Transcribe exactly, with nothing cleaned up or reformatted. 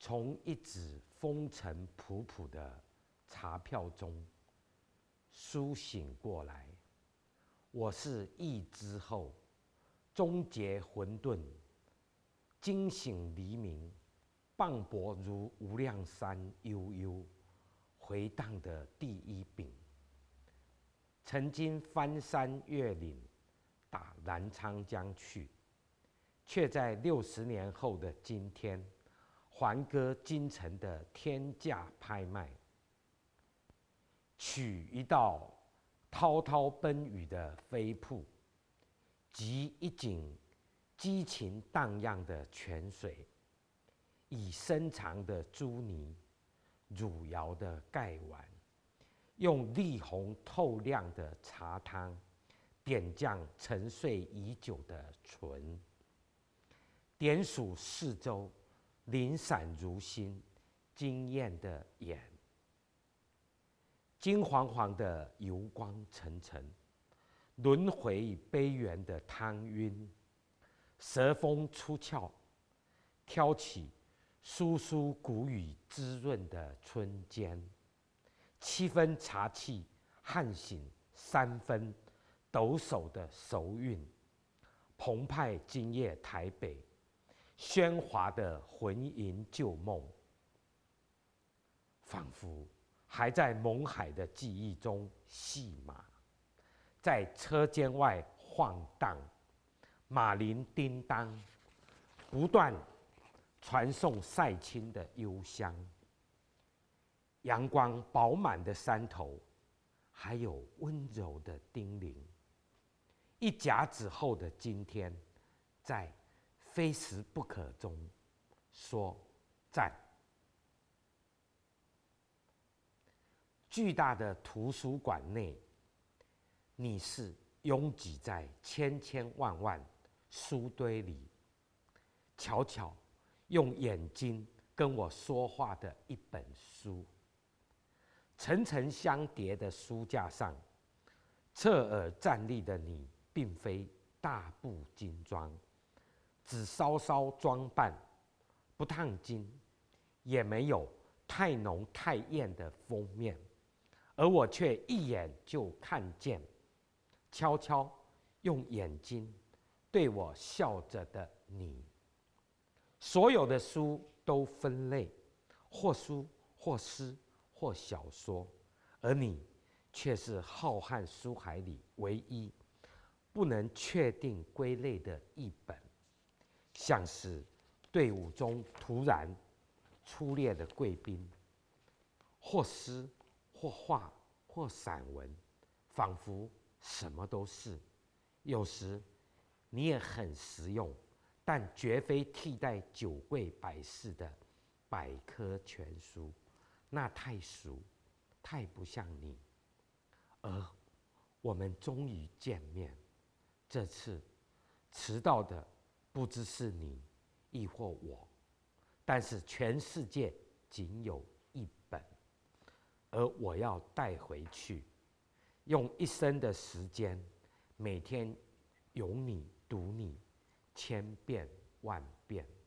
从一纸风尘仆仆的茶票中苏醒过来。我是忆之后，终结混沌，惊醒黎明，磅礴如无量山悠悠回荡的第一柄。曾经翻山越岭，打澜沧江去，却在六十年后的今天，还歌京城的天价拍卖，取一道滔滔奔雨的飞瀑，及一井激情荡漾的泉水，以深长的朱泥、汝窑的盖碗，用丽红透亮的茶汤点酱沉睡已久的唇，点数四周灵闪如新、惊艳的眼，金黄黄的油光沉沉，轮回悲缘的汤晕，蛇风出鞘，挑起疏疏谷雨滋润的春间。七分茶气撼醒三分抖擞的熟韵，澎湃今夜台北，喧哗的魂萦旧梦，仿佛还在蒙海的记忆中戏马，在车间外晃荡，马铃叮当，不断传送赛青的幽香。阳光饱满的山头，还有温柔的叮咛。一甲子后的今天，在非时不可中说赞。巨大的图书馆内，你是拥挤在千千万万书堆里，悄悄用眼睛跟我说话的一本书。层层相叠的书架上，侧耳站立的你，并非大步精装，只稍稍装扮，不烫金，也没有太浓太艳的封面，而我却一眼就看见，悄悄用眼睛对我笑着的你。所有的书都分类，或书，或诗，或小说，而你却是浩瀚书海里唯一不能确定归类的一本，像是队伍中突然出列的贵宾，或诗，或画，或散文，仿佛什么都是。有时你也很实用，但绝非替代酒柜摆饰的百科全书，那太俗，太不像你。而我们终于见面，这次迟到的不知是你亦或我，但是全世界仅有一本，而我要带回去，用一生的时间，每天有你读你千遍万遍。